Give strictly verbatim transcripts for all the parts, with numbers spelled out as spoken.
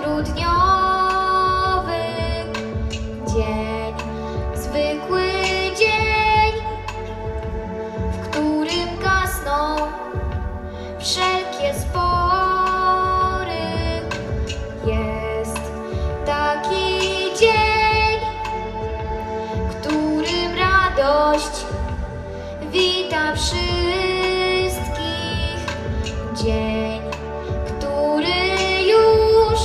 grudniowy dzień, zwykły dzień, w którym gasną wszelkie spory. Jest taki dzień, w którym radość wita wszystkich. Dzień, który już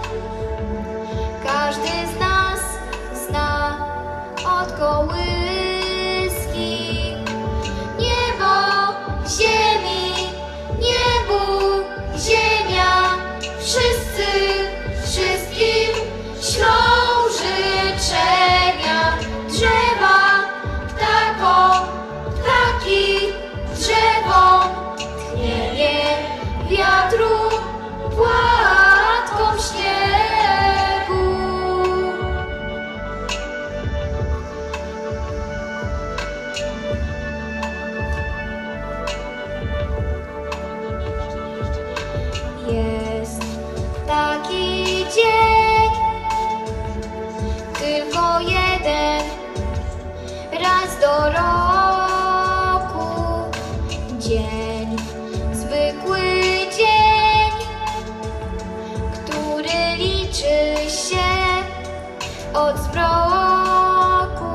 każdy z nas zna od kołyski. Niebo, ziemi, niebu, ziemia, wszyscy wszystkim ślą życzenia. Drzewa, ptakom, ptaki, drzewom, tchnienie wiatru, płatkom śniegu. Jest taki dzień, tylko jeden raz do roku. Dzień, zwykły dzień, który liczy się od zmroku.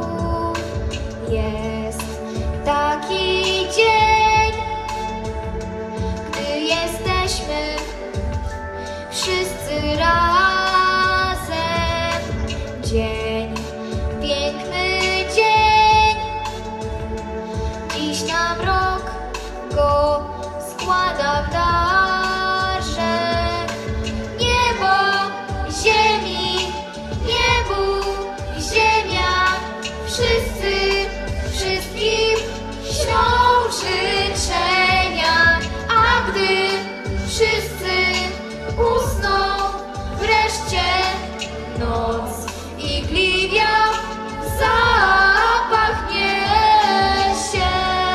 Jest taki dzień, gdy jesteśmy wszyscy razem. Dzień, piękny dzień, dziś nam rok go składa w darze. Niebo, ziemi, niebu, ziemia, wszyscy wszystkim ślą życzenia. A gdy wszyscy usną wreszcie, noc igliwia zapach niesie.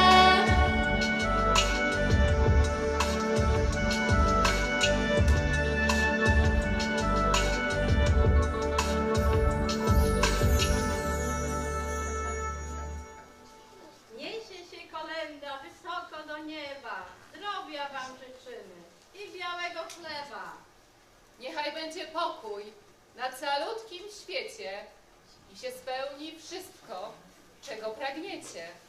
Niesie się kolęda wysoko do nieba, zdrowia wam życzymy i białego chleba. Niechaj będzie pokój na calutkim świecie i się spełni wszystko, czego pragniecie.